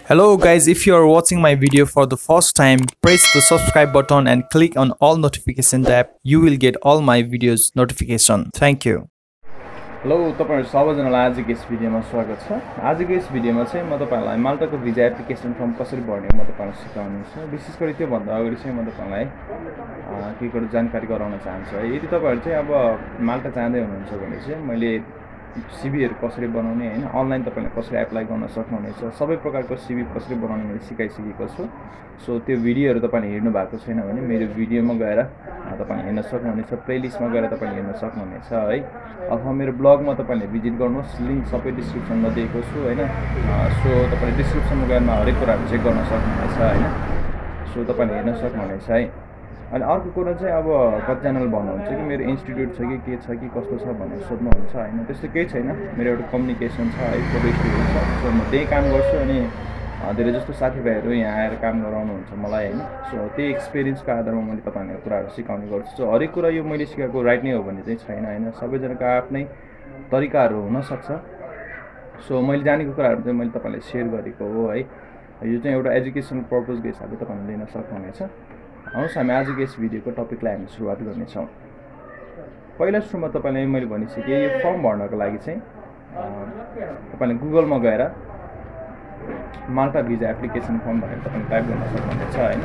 Hello guys, if you are watching my video for the first time, press the subscribe button and click on all notification tab. You will get all my videos notification. Thank you. Hello तपाईहरु सबैजनालाई आजको यस भिडियोमा स्वागत छ। आजको यस भिडियोमा चाहिँ म तपाईहरुलाई माल्टाको भिजा एप्लिकेसन फर्म कसरी भर्ने म तपाईहरुलाई सिकाउनेछु। विशेष गरी त्यो भन्दा अगाडि चाहिँ म तपाईहरुलाई केही जानकारी गराउन चाहन्छु है। यदि तपाईहरु चाहिँ अब माल्टा जाँदै हुनुहुन्छ भने चाहिँ मैले सीभीहरु कसरी बनाउने हैन, अनलाइन तपाईले कसरी एप्लाई गर्न सक्नुहुनेछ, सबै प्रकारको सीभी कसरी बनाउने मैले सिकाइसकेको छु। सो त्यो भिडियोहरु तपाईले हेर्नु भएको छैन भने मेरो भिडियोमा गएर तपाईले हेर्न सक्नुहुनेछ, प्लेलिस्टमा गएर तपाईले हेर्न सक्नुहुनेछ है। अथवा मेरो ब्लगमा तपाईले भिजिट गर्नुहोस्, लिंक सबै डिस्क्रिप्सनमा दिएको छु हैन। सो तपाईले डिस्क्रिप्सनमा गएर हरेक कुराहरु चेक गर्न सक्नुहुनेछ हैन। सो तपाईले हेर्न सक्नुहुनेछ है। अनि अर्को कुरा चाहिँ अब कतिजनाले भन्नुहुन्छ कि मेरो इन्स्टिट्युट छ कि के छ कि कस्तो छ भनेर सोध्नुहुन्छ हैन। त्यस्तो केही छैन। मेरो एउटा कम्युनिकेसन छ है, फोटो स्टुडियो छ। सो म त्यही काम गर्छु अनि धेरै जस्तो साथीभाइहरु यहाँ आएर काम गराउनुहुन्छ मलाई हैन। सो त्यही एक्सपिरियन्सको आधारमा मैले तपाईहरुलाई कुराहरु सिकाउने गर्छु। सो हरेक कुरा यो मैले सिकाएको राइट नै हो भन्ने चाहिँ छैन हैन। सबैजनाको आफ्नै तरिकाहरु हुन सक्छ। सो मैले जानेको कुराहरु चाहिँ मैले तपाईलाई शेयर गरेको हो है। यो चाहिँ एउटा एजुकेसन पर्पसको हिसाबले तपाईले लिन सक्नुहुनेछ। आउनुस् हामी आजको यस भिडियोको टपिकलाई हामी सुरुवात गर्नेछौँ। पहिला सुरुमा तपाईलाई मैले भनिसकेँ यो फर्म भर्नको लागि चाहिँ तपाईले गुगलमा गएर माल्टा भिजा एप्लिकेसन फर्म भनेर तपाईले टाइप गर्न सक्नुहुनेछ हैन।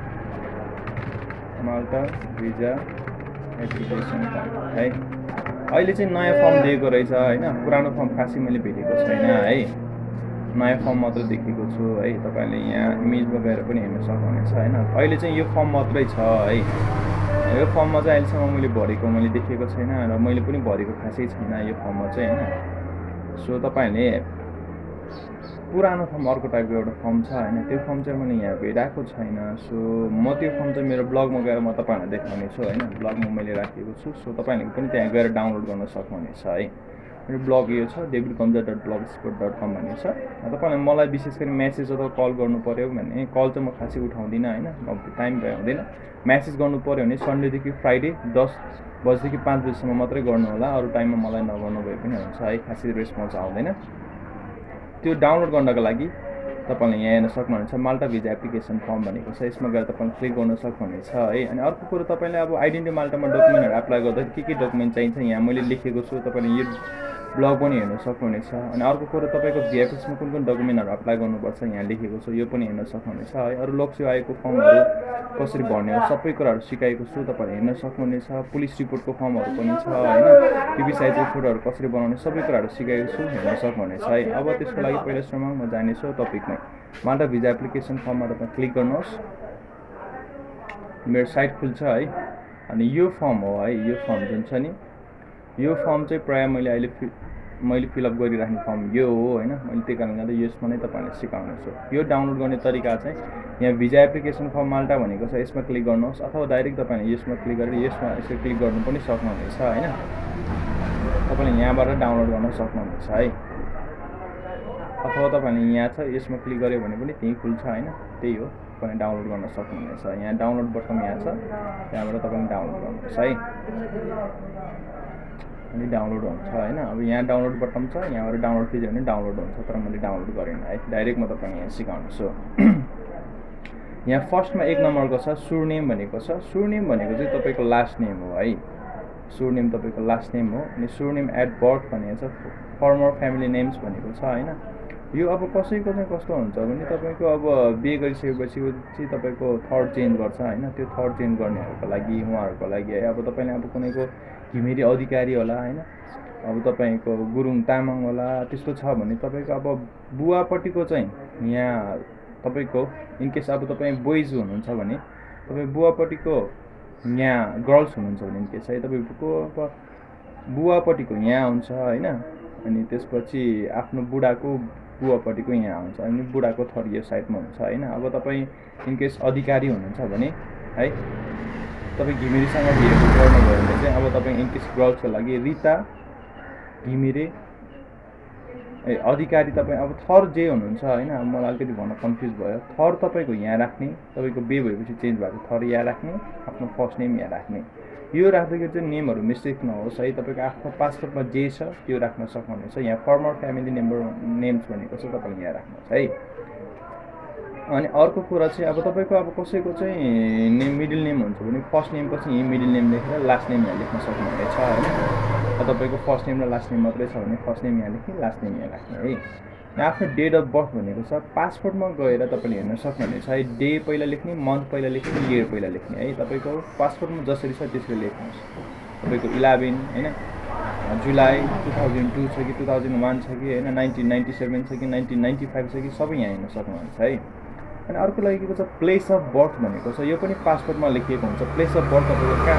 माल्टा भिजा एप्लिकेसन फर्म है। अहिले चाहिँ नयाँ फर्म दिएको रहेछ हैन। पुरानो फर्म खासै मैले भेटेको छैन है। नयाँ फर्म मात्र देखेको छु है। तपाईले यहाँ इमेजमा गएर पनि हेर्न सक्नुहुनेछ हैन। अहिले चाहिँ यो फर्म मात्रै छ है। यो फर्ममा चाहिँ अहिलेसम्म मैले भरेको मैले देखेको छैन र मैले पनि भरेको खासै छैन यो फर्ममा चाहिँ हैन। सो तपाईले पुरानो फर्म अर्को टाइपको एउटा फर्म छ हैन। त्यो फर्म चाहिँ मैले यहाँ भेटाएको छैन। सो म त्यो फर्म चाहिँ मेरो ब्लगमा गएर म तपाईहरुलाई देखाउने छु हैन। ब्लगमा मैले राखेको छु। सो तपाईले पनि त्यहाँ गएर डाउनलोड गर्न सक्नुहुनेछ है। मेरो ब्लग यो छ www.gomja.blogspot.com भन्ने छ। तपाईले मलाई विशेष गरी मेसेज अथवा कल गर्नु पर्यो भने कल चाहिँ म खासै उठाउँदिन हैन। टाइम भ्याउँदैन। मेसेज गर्नु पर्यो भने सन्डे देखि फ्राइडे 10 बजेदेखि 5 बजेसम्म मात्रै गर्नु होला। अरु टाइममा मलाई नगर्नु भए पनि हुन्छ है। खासै रेस्पोन्स आउँदैन। त्यो डाउनलोड गर्नको लागि तपाईले यहाँ हेर्न सक्नुहुनेछ माल्टा भिजा एप्लिकेसन फर्म भनेको छ। यसमा गएर तपाईले क्लिक गर्न सक्नुहुनेछ है। अनि अर्को कुरा तपाईले अब आइडेन्टिटी माल्टामा डकुमेन्टहरु एप्लाई गर्दा के डकुमेन्ट चाहिन्छ यहाँ मैले लेखेको छु। तपाईले यो ब्लग पनि हेर्न सक्नुहुनेछ। अनि अर्को कुरा तपाईको भीएफएसमा कुन डकुमेन्टहरु एप्लाई गर्नुपर्छ यहाँ लेखेको छु। यो पनि हेर्न सक्नुहुनेछ है। अरु लोकसेवा आयोगको फर्महरु कसरी भर्ने हो सबै कुराहरु सिकाएको छु। तपाईले हेर्न सक्नुहुनेछ। पुलिस रिपोर्टको फर्महरु पनि छ हैन। टिभी साइजको फोटोहरु कसरी बनाउने सबै कुराहरु सिकाएको छु। हेर्न सक्नुहुनेछ है। अब त्यसको लागि पहिला सुरुमा म जानेछु टपिकमै। माल्टा भिजा एप्लिकेसन फर्ममा तपाईले क्लिक गर्नुहोस्। मेरो साइट खुल्छ है। अनि यो फर्म हो है। यो फर्म जुन छ नि यो फर्म चाहिँ प्राय मैले फिलअप गरिराख्ने फर्म यो हो हैन। मैले त्यही कारणले गर्दा यसमा नै तपाईहरुलाई सिकाउने छु। यो डाउनलोड गर्ने तरिका चाहिँ यहाँ भिजा एप्लिकेसन फर्म माल्टा भनेको छ। यसमा क्लिक गर्नुहोस् अथवा डाइरेक्ट तपाईले यसमा क्लिक गरेर यसमा यसरी क्लिक गर्नु पनि सक्नुहुनेछ हैन। तपाईले यहाँबाट डाउनलोड गर्न सक्नुहुनेछ है। अथवा तपाईले यहाँ छ यसमा क्लिक गर्यो भने पनि त्यही खुल्छ हैन। त्यही हो। तपाईले डाउनलोड गर्न सक्नुहुनेछ। यहाँ डाउनलोड बटन यहाँ छ। त्यहाँबाट तपाईले डाउनलोड गर्नुहोस् है। अनि डाउनलोड हुन्छ हैन। अब यहाँ डाउनलोड बटन छ। यहाँबाट डाउनलोड थिच्यो भने डाउनलोड हुन्छ। तर मैले डाउनलोड गरिन है। डाइरेक्ट म तपाईलाई यहाँ सिकाउँछु। यहाँ फर्स्टमा 1 नम्बरको छ सुरनेम भनेको छ। सुरनेम भनेको चाहिँ तपाईको लास्ट नेम हो है। सुरनेम तपाईको लास्ट नेम हो। अनि सुरनेम एट बर्थ भनेको छ। फर्मर फ्यामिली नेम्स भनेको छ हैन। यो अब कसैको चाहिँ कस्तो हुन्छ भने तपाईको अब बिहे गरिसकेपछि चाहिँ तपाईको थर्ड चेन्ज गर्छ हैन। त्यो थर्ड चेन्ज गर्नेहरुको लागि उहाँहरुको लागि है। अब तपाईले अब कुनैको घिमिरे अधिकारी होला हैन। अब तपाईको गुरुङ तामाङ होला त्यस्तो छ भने तपाईको अब बुवापट्टिको चाहिँ यहाँ तपाईको इन केस अब तपाई बोइज हुनुहुन्छ भने तपाई बुवापट्टिको यहाँ गर्ल्स हुनुहुन्छ भने इन केस है तपाईको अब बुवापट्टिको यहाँ हुन्छ हैन। अनि त्यसपछि आफ्नो बुढाको बुवापट्टिको यहाँ हुन्छ। अनि बुढाको थर्ड यो साइडमा हुन्छ हैन। अब तपाई इन केस अधिकारी हुनुहुन्छ भने है तपाई घिमिरेसँग बिहे गर्नुभयो भने चाहिँ अब तपाई इन केस गर्ल्सको लागि रिता घिमिरे अधिकारी तपाई अब थर्ड जे हुनुहुन्छ हैन। अब मलाई अलिकति भन्न कन्फ्युज भयो। थर्ड तपाईको यहाँ राख्ने, तपाईको बे भएपछि चेन्ज भएको थर्ड यहाँ राख्ने, आफ्नो फर्स्ट नेम यहाँ राख्ने। यो राख्दाखेरि चाहिँ नेमहरु मिस्टेक नहोस् है। तपाईको आफ्नो पासपोर्टमा जे छ त्यो राख्न सक्नुहुनेछ। यहाँ फर्मर फ्यामिली नेम्स भनेको छ तपाईले यहाँ राख्नुहोस् है। अनि अर्को कुरा चाहिँ अब तपाईँको अब कसैको चाहिँ मिडल नेम हुन्छ भने फर्स्ट नेम पछि यही मिडल नेम लेखेर लास्ट नेम यहाँ लेख्न सक्नुहुनेछ होइन। तपाईँको फर्स्ट नेम र लास्ट नेम मात्रै छ भने फर्स्ट नेम यहाँ लेख्ने लास्ट नेम यहाँ राख्ने है। आफ्नो डेट अफ बर्थ भनेको छ पासपोर्टमा गएर तपाईँले हेर्न सक्नुहुनेछ है। डे पहिला लेख्ने, मन्थ पहिला लेख्ने, इयर पहिला लेख्ने है। तपाईँको पासपोर्टमा जसरी छ त्यसरी लेख्नुहोस्। तपाईँको 11 होइन जुलाई 2002 छ कि 2001 छ कि होइन 1997 छ कि 1995 छ कि सबै यहाँ हेर्न सक्नुहुन्छ है। अनि अर्को लागेको छ प्लेस अफ बर्थ भनेको छ, यो पनि पासपोर्टमा लेखिएको हुन्छ। प्लेस अफ बर्थ तपाईँको कहाँ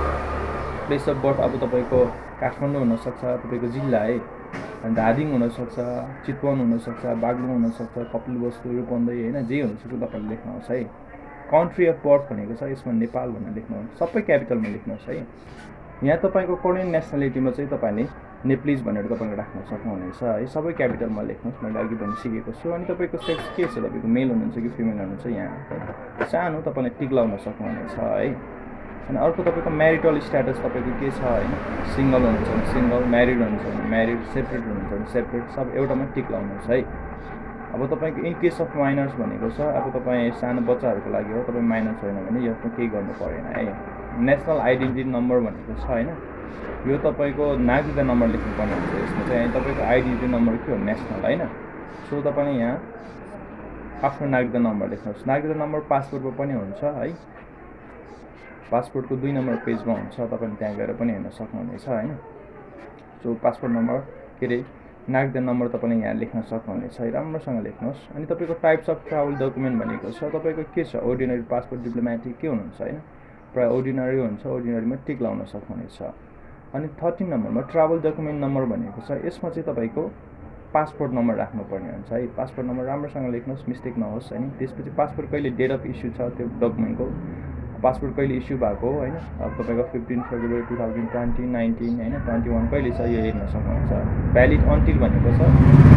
हो? प्लेस अफ बर्थ अब तपाईँको काठमाडौँ हुनसक्छ, तपाईँको जिल्ला है, धादिङ हुनसक्छ, चितवन हुनसक्छ, बागलुङ हुनसक्छ, कपिलवस्तु, रूपन्देही होइन, जे हुनसक्छ तपाईँले लेख्नुहोस् है। कन्ट्री अफ बर्थ भनेको छ यसमा नेपाल भनेर लेख्नुहोस्, सबै क्यापिटलमा लेख्नुहोस् है। यहाँ तपाईँको कोरियन नेसनालिटीमा चाहिँ तपाईँले नेप्लिज भनेर तपाईँले राख्न सक्नुहुनेछ है। सबै क्यापिटलमा लेख्नुहोस्, मैले अघि भनिसकेको छु। अनि तपाईँको सेक्स के छ, तपाईँको मेल हुनुहुन्छ कि फिमेल हुनुहुन्छ, यहाँ सानो तपाईँले टिक लाउन सक्नुहुनेछ है। अनि अर्को तपाईँको म्यारिटल स्ट्याटस तपाईँको के छ होइन, सिङ्गल हुनुहुन्छ भने सिङ्गल, म्यारिड हुनुहुन्छ भने म्यारिड, सेपरेट हुनुहुन्छ भने सेपरेट, सब एउटामा टिक लाउनुहोस् है। अब तपाईँको इन केस अफ माइनर्स भनेको छ, अब तपाईँ सानो बच्चाहरूको लागि हो, तपाईँ माइनर छैन भने यसमा केही गर्नु परेन है। नेसनल आइडेन्टिटी नम्बर भनेको छ होइन, यो तपाईँको नागरिकता नम्बर लेख्नुपर्ने हुन्छ यसमा चाहिँ। तपाईँको आइडेन्टिटी नम्बर के हो, नेसनल होइन। सो तपाईँले यहाँ आफ्नो नागरिकता नम्बर लेख्नुहोस्। नागरिकता नम्बर पासपोर्टमा पनि हुन्छ है, पासपोर्टको 2 नम्बर पेजमा हुन्छ, तपाईँले त्यहाँ गएर पनि हेर्न सक्नुहुनेछ होइन। सो पासपोर्ट नम्बर के अरे नागरिकता नम्बर तपाईँले यहाँ लेख्न सक्नुहुनेछ है, राम्रोसँग लेख्नुहोस्। अनि तपाईँको टाइप्स अफ ट्राभल डकुमेन्ट भनेको छ तपाईँको के छ, अर्डिनरी, पासपोर्ट, डिप्लोमेटिक के हुनुहुन्छ होइन, प्राय अर्डिनरी हुन्छ, अर्डिनरीमा टिक लाउन सक्नुहुनेछ। अनि 13 नम्बरमा ट्राभल डकुमेन्ट नम्बर भनेको छ, यसमा चाहिँ तपाईँको पासपोर्ट नम्बर राख्नुपर्ने हुन्छ है। पासपोर्ट नम्बर राम्रोसँग लेख्नुहोस्, मिस्टेक नहोस् होइन। त्यसपछि पासपोर्ट कहिले डेट अफ इस्यु छ त्यो डकुमेन्टको, पासपोर्ट कहिले इस्यु भएको हो होइन, अब तपाईँको 15 फेब्रुअरी 2020, 19 होइन 21 कहिले छ यो हेर्न सक्नुहुन्छ। भ्यालिड अन्टिल भनेको छ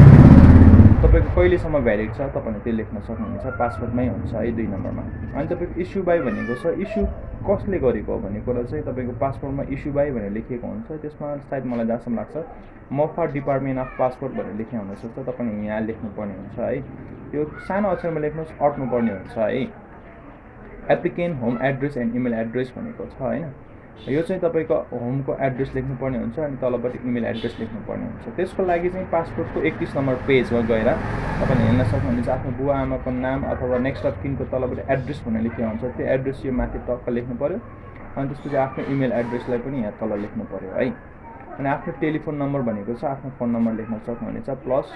तपाईँको कहिलेसम्म भ्यालिड छ तपाईँले त्यो लेख्न सक्नुहुन्छ, पासपोर्टमै हुन्छ है 2 नम्बरमा। अनि तपाईँको इस्यु बाई भनेको छ, इस्यु कसले गरेको हो भन्ने कुरा चाहिँ तपाईँको पासपोर्टमा इस्यु बाई भनेर लेखिएको हुन्छ। त्यसमा सायद मलाई जहाँसम्म लाग्छ मफा डिपार्टमेन्ट अफ पासपोर्ट भनेर लेख्ने हुनसक्छ, तपाईँले यहाँ लेख्नुपर्ने हुन्छ है। त्यो सानो अक्षरमा लेख्नुहोस्, अट्नुपर्ने हुन्छ है। Applicant home address and email address भनेको छ होइन, यो चाहिँ तपाईँको होमको एड्रेस लेख्नुपर्ने हुन्छ अनि तलपट्टि इमेल एड्रेस लेख्नुपर्ने हुन्छ। त्यसको लागि चाहिँ पासपोर्टको 31 नम्बर पेजमा गएर तपाईँले हेर्न सक्नुहुन्छ, आफ्नो बुवा आमाको नाम अथवा नेक्स्ट अफ किनको तलपट्टि एड्रेस भनेर लेखेको हुन्छ, त्यो एड्रेस यो माथि टक्क लेख्नु पऱ्यो। अनि त्यसपछि आफ्नो इमेल एड्रेसलाई पनि यहाँ तल लेख्नु पऱ्यो है। अनि आफ्नो टेलिफोन नम्बर भनेको छ, आफ्नो फोन नम्बर लेख्न सक्नुहुनेछ,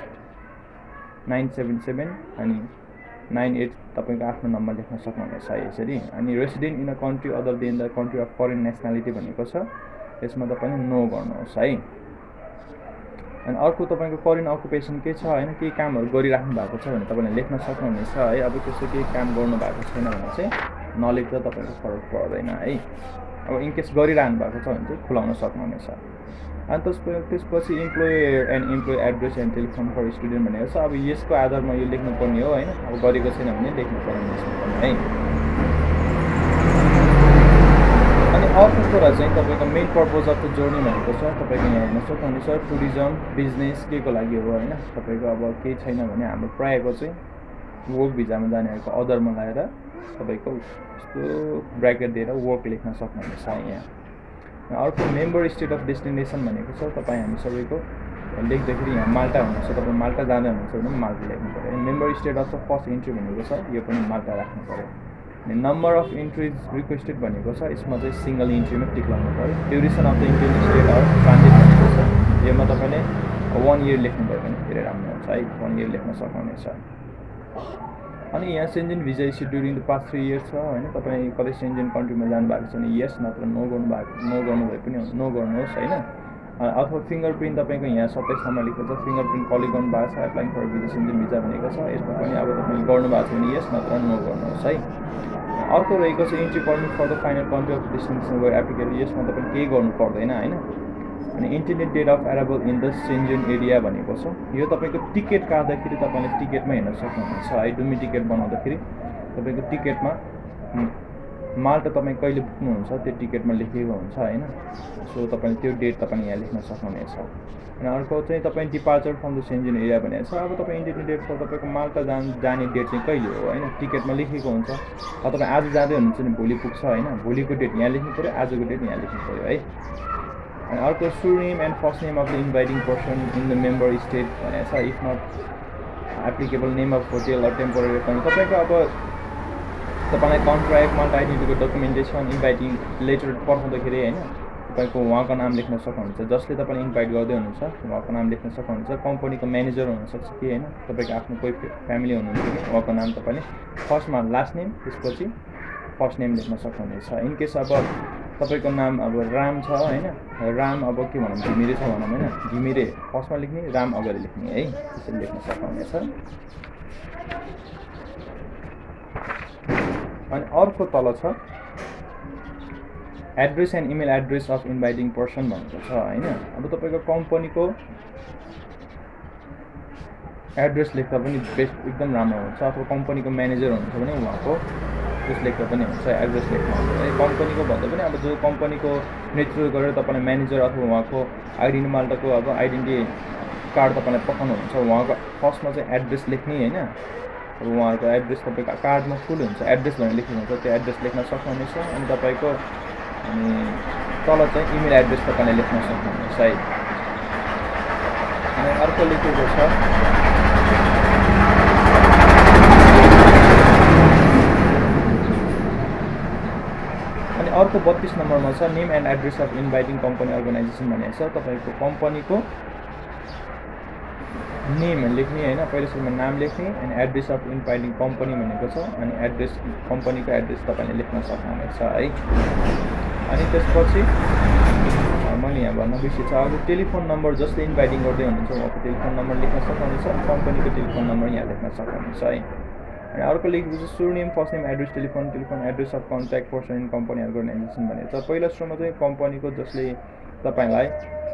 +977 अनि 98 तपाईँको आफ्नो नम्बर लेख्न सक्नुहुनेछ है यसरी। अनि resident in a country other than the country of foreign nationality भनेको छ, यसमा तपाईँले नो गर्नुहोस् है। अनि अर्को तपाईँको करेन्ट अकुपेसन के छ होइन, केही कामहरू गरिराख्नु भएको छ भने तपाईँले लेख्न सक्नुहुनेछ है। अब त्यस्तो केही काम गर्नु भएको छैन भने चाहिँ नलेख्दा तपाईँको फरक पर्दैन है। अब इनकेस गरिरहनु भएको छ भने चाहिँ खुलाउन सक्नुहुनेछ। अनि त्यसपछि employer and employee address and telephone for student भनेको छ, अब यसको आधारमा यो लेख्नुपर्ने हो होइन। अब गरेको छैन भने लेख्नु पर्ने यसमा पनि है। अनि अर्को कुरा चाहिँ तपाईँको main purpose of the journey भनेको छ, तपाईँको यहाँ हेर्न सक्नुहुनेछ, टुरिज्म बिजनेस के को लागि हो होइन। तपाईँको अब केही छैन भने हाम्रो प्रायःको चाहिँ वर्क भिजामा जानेहरूको अदरमा लगाएर तपाईँको यस्तो ब्राकेट दिएर वर्क लेख्न सक्नुहुनेछ यहाँ। अर्को मेम्बर स्टेट अफ डेस्टिनेसन भनेको छ, तपाईँ हामी सबैको लेख्दाखेरि यहाँ माल्टा हुनुहुन्छ, तपाईँ माल्टा जाँदै हुनुहुन्छ भने माल्टा लेख्नु पऱ्यो। Member state of the first entry भनेको छ, यो पनि माल्टा राख्नु पऱ्यो। अनि नम्बर अफ इन्ट्रिज रिक्वेस्टेड भनेको छ, यसमा चाहिँ सिङ्गल इन्ट्रीमा टिक लाउनु पऱ्यो। Duration of the Indian state of transit भनेको छ, यसमा तपाईँले 1 इयर लेख्नुभयो भने धेरै राम्रो हुन्छ है, 1 इयर लेख्न सक्नुहुनेछ। अनि यहाँ Schengen visa issue during the past 3 years छ होइन। तपाईँ कतै सेन्जेन कन्ट्रीमा जानुभएको छ भने यस, नत्र नो गर्नुभए पनि नो गर्नुहोस् होइन। अथवा फिङ्गरप्रिन्ट तपाईँको यहाँ 27 नम्बर लेखेको छ, फिङ्गरप्रिन्ट कलेक्ट गर्नुभएको छ, applying for visa Schengen visa भनेको छ, यसमा पनि अब तपाईँले गर्नुभएको छ भने यस नत्र नो गर्नुहोस् है। अर्को रहेको छ entry permit for the final country of destination where applicable, यसमा तपाईँ केही गर्नु पर्दैन होइन। अनि internet date of arrival in the Schengen area भनेको छ, यो तपाईँको टिकट काट्दाखेरि तपाईँले टिकटमा हेर्न सक्नुहुन्छ है। डुमी टिकट बनाउँदाखेरि तपाईँको टिकटमा माल्टा तपाईँ कहिले पुग्नुहुन्छ त्यो टिकटमा लेखिएको हुन्छ हैन। सो तपाईँले त्यो डेट तपाईँले यहाँ लेख्न सक्नुहुनेछ। अनि अर्को चाहिँ तपाईँ departure from the Schengen area भनेको छ। अब तपाईँ इन्डियन डेट फर तपाईँको माल्टा जाने डेट चाहिँ कहिले हो हैन, टिकटमा लेखेको हुन्छ। अब तपाईँ आज जाँदै हुनुहुन्छ भने भोलि पुग्छ हैन, भोलिको डेट यहाँ लेख्नु पऱ्यो, आजको डेट यहाँ लेख्नु पऱ्यो है। अनि अर्को surname and first name of the inviting person in the member state भनेको छ। If not applicable name of hotel or temporary account तपाईँको अब तपाईँलाई कन्ट्र्याक्ट माल्टा आइडेन्टिटीको डकुमेन्टेसन इन्भाइटिङ लेटर पठाउँदाखेरि हैन तपाईँको उहाँको नाम लेख्न सक्नुहुन्छ। जसले तपाईँले इन्भाइट गर्दै हुनुहुन्छ उहाँको नाम लेख्न सक्नुहुन्छ। कम्पनीको म्यानेजर हुनसक्छ कि हैन, तपाईँको आफ्नो कोही फ्यामिली हुनुहुन्छ कि उहाँको नाम तपाईँले फर्स्टमा लास्ट नेम त्यसपछि फर्स्ट नेम लेख्न सक्नुहुनेछ। इन केस अब तपाईँको नाम अब राम छ हैन, राम अब के भनौँ घिमिरे छ भनौँ हैन, घिमिरे फर्स्टमा लेख्ने राम अगाडि लेख्ने है, त्यसरी लेख्न सक्नुहुनेछ। अनि अर्को तल छ address and email address of inviting person भनेको छ हैन। अब तपाईँको कम्पनीको एड्रेस लेख्दा पनि बेस्ट एकदम राम्रो हुन्छ। अथवा कम्पनीको म्यानेजर हुनुहुन्छ भने उहाँको उस लेख्दा पनि हुन्छ, एड्रेस लेख्नु हुन्छ है। कम्पनीको भन्दा पनि अब जो कम्पनीको नेतृत्व गरेर तपाईँले म्यानेजर अथवा उहाँको आइडेन्टिटी माल्टाको अब आइडेन्टिटी कार्ड तपाईँलाई पठाउनुहुन्छ, उहाँको फर्स्टमा चाहिँ एड्रेस लेख्ने हैन। अब उहाँहरूको एड्रेस तपाईँको कार्डमा फुल हुन्छ, एड्रेस भनेर लेख्नु हुन्छ, त्यो एड्रेस लेख्न सक्नुहुनेछ। अनि तपाईँको अनि तल चाहिँ इमेल एड्रेस तपाईँले लेख्न सक्नुहुनेछ है। अनि अर्को लेखेको छ अनि अर्को 32 नम्बरमा छ name and address of inviting company organisation भनेको छ। तपाईँको कम्पनीको नेम लेख्ने हैन, पहिलो सुरुमा नाम लेख्ने अनि एड्रेस अफ इन्भाइटिङ कम्पनी भनेको छ। अनि एड्रेस कम्पनीको एड्रेस तपाईँले लेख्न सक्नुहुनेछ है। अनि त्यसपछि मैले यहाँ भन्न बिर्सेछु अब टेलिफोन नम्बर जसले इन्भाइटिङ गर्दै हुनुहुन्छ उहाँको टेलिफोन नम्बर लेख्न सक्नुहुनेछ, कम्पनीको टेलिफोन नम्बर यहाँ लेख्न सक्नुहुनेछ है। अनि अर्को लेखेको छ surname first name address telephone address of contact person in company organisation भनेको छ। पहिलो सुरुमा चाहिँ कम्पनीको जसले तपाईँलाई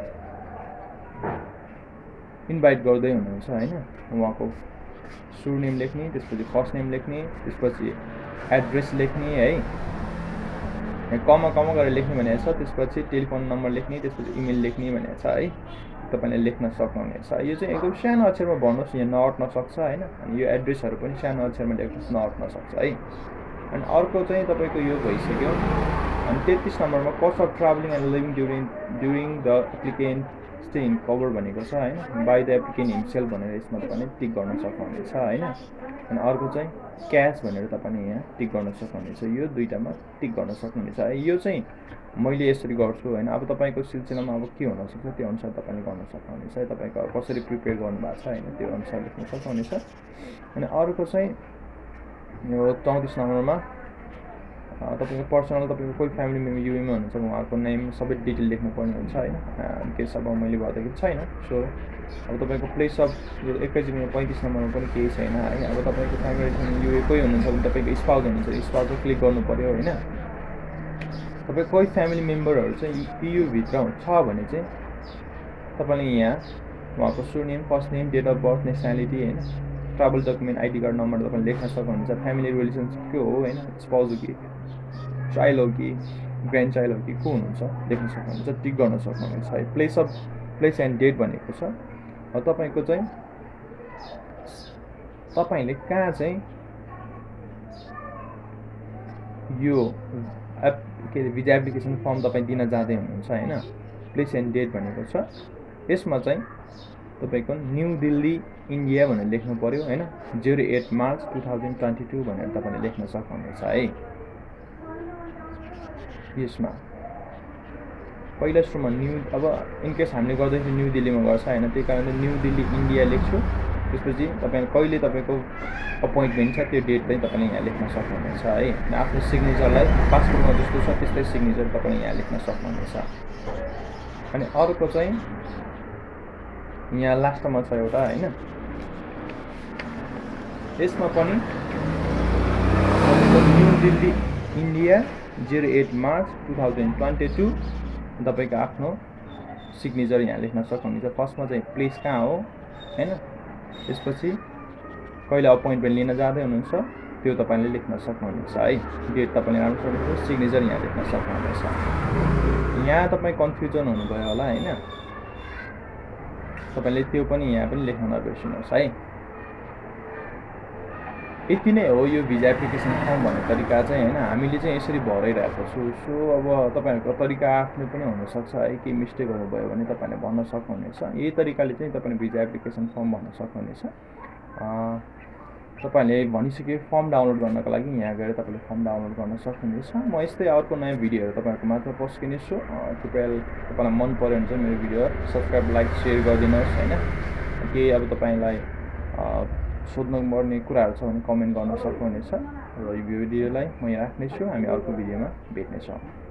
इन्भाइट गर्दै हुनुहुन्छ हैन उहाँको सुरनेम लेख्ने, त्यसपछि फर्स्ट नेम लेख्ने, त्यसपछि एड्रेस लेख्ने है, कमा गरेर लेख्ने भनेको छ। त्यसपछि टेलिफोन नम्बर लेख्ने, त्यसपछि इमेल लेख्ने भनेको छ है, तपाईँले लेख्न सक्नुहुनेछ। यो चाहिँ एकदम सानो अक्षरमा भन्नुहोस्, यहाँ नअट्न सक्छ हैन। अनि यो एड्रेसहरू पनि सानो अक्षरमा लेख्नुहोस्, नअट्न सक्छ है। अनि अर्को चाहिँ तपाईँको यो भइसक्यो। अनि 33 नम्बरमा cost of travelling and living during the applicant stay in cover भनेको छ हैन, बाई द एप्लिकेन्ट हिमसेल्फ भनेर यसमा तपाईँले टिक गर्न सक्नुहुनेछ हैन। अनि अर्को चाहिँ क्यास भनेर तपाईँले यहाँ टिक गर्न सक्नुहुनेछ, यो दुईटामा टिक गर्न सक्नुहुनेछ है। यो चाहिँ मैले यसरी गर्छु हैन, अब तपाईँको सिलसिलामा अब के हुनसक्छ त्यो अनुसार तपाईँले गर्न सक्नुहुनेछ है। तपाईँको कसरी प्रिपेयर गर्नुभएको छ हैन त्यो अनुसार लेख्न सक्नुहुनेछ। अनि अर्को चाहिँ यो 34 नम्बरमा तपाईँको पर्सनल तपाईँको कोही फ्यामिली मेम्बर युएमा हुनुहुन्छ उहाँको नेम सबै डिटेल लेख्नुपर्ने हुन्छ हैन। केस अब मैले भन्दाखेरि छैन। सो अब तपाईँको प्लेस अफ यो 35 नम्बरमा पनि केही छैन है। अब तपाईँको फ्यामिली युए कोही हुनुहुन्छ भने तपाईँको स्पाउस हुनुहुन्छ, स्पाउसमा क्लिक गर्नु पऱ्यो हैन। तपाईँ कोही फ्यामिली मेम्बरहरू चाहिँ भित्र छ भने चाहिँ तपाईँले यहाँ उहाँको surname first name date of birth nationality हैन travel document ID card number तपाईँले लेख्न सक्नुहुन्छ। फ्यामिली रिलेसन्स के हो हैन, स्पाउस हो कि चाइल्ड हो कि ग्रान्ड चाइल्ड हो कि को हुनुहुन्छ लेख्न सक्नुहुन्छ, टिक गर्न सक्नुहुन्छ है। प्लेस एन्ड डेट भनेको छ। तपाईँको चाहिँ तपाईँले कहाँ चाहिँ यो के अरे भिजा एप्लिकेसन फर्म तपाईँ दिन जाँदै हुनुहुन्छ हैन, प्लेस एन्ड डेट भनेको छ। यसमा चाहिँ तपाईँको न्यू दिल्ली इन्डिया भनेर लेख्नु पऱ्यो हैन, 08 मार्च 2022 भनेर तपाईँले लेख्न सक्नुहुनेछ है। यसमा पहिला सुरुमा न्यू अब इनकेस हामीले गर्दाखेरि न्यू दिल्लीमा गर्छ हैन, त्यही कारणले न्यू दिल्ली इन्डिया लेख्छु। त्यसपछि तपाईँले कहिले तपाईँको अपोइन्टमेन्ट छ त्यो डेट पनि तपाईँले यहाँ लेख्न सक्नुहुनेछ है। आफ्नो सिग्नेचरलाई पासपोर्टमा जस्तो छ त्यस्तै सिग्नेचर तपाईँले यहाँ लेख्न सक्नुहुनेछ। अनि अर्को चाहिँ यहाँ लास्टमा छ एउटा हैन, यसमा पनि न्यू दिल्ली इन्डिया 08 मार्च 2022 तपाईँको आफ्नो सिग्नेचर यहाँ लेख्न सक्नुहुन्छ। फर्स्टमा चाहिँ प्लेस कहाँ हो हैन, त्यसपछि कहिले अपोइन्टमेन्ट लिन जाँदै हुनुहुन्छ, त्यो तपाईले लेख्न सक्नुहुनेछ है। डेट तपाईले राम्रोसँग लेख्नुहोस्, सिग्नेचर यहाँ लेख्न सक्नुहुनेछ। यहाँ तपाई कन्फ्युजन हुनुभयो होला हैन, तपाईले त्यो पनि यहाँ पनि लेख्न नबिर्सिनुहोस् है। यति नै हो यो भिजा एप्लिकेसन फर्म भन्ने तरिका चाहिँ हैन। हामीले चाहिँ यसरी भराइरहेको छु। सो अब तपाईहरुको तरिका आफ्नै पनि हुनसक्छ है। केही मिस्टेकहरु भयो भने तपाईले भन्न सक्नुहुनेछ। यही तरिकाले चाहिँ तपाईले भिजा एप्लिकेसन फर्म भर्न सक्नुहुनेछ। तपाईले भनिसके फर्म डाउनलोड गर्नको लागि यहाँ गएर तपाईले फर्म डाउनलोड गर्न सक्नुहुनेछ। म यस्तै अर्को नयाँ भिडियोहरु तपाईहरुको माझमा पोस्ट गर्नेछु। कृपया तपाईलाई मन पर्यो भने चाहिँ मेरो भिडियो सब्स्क्राइब, लाइक, शेयर गरिदिनुहोस् हैन। केही अब तपाईलाई सोध्नु पर्ने कुराहरु छ भने कमेन्ट गर्न सक्नुहुनेछ र यो भिडियोलाई म यहाँ राख्नेछु। हामी अर्को भिडियोमा भेट्नेछौँ।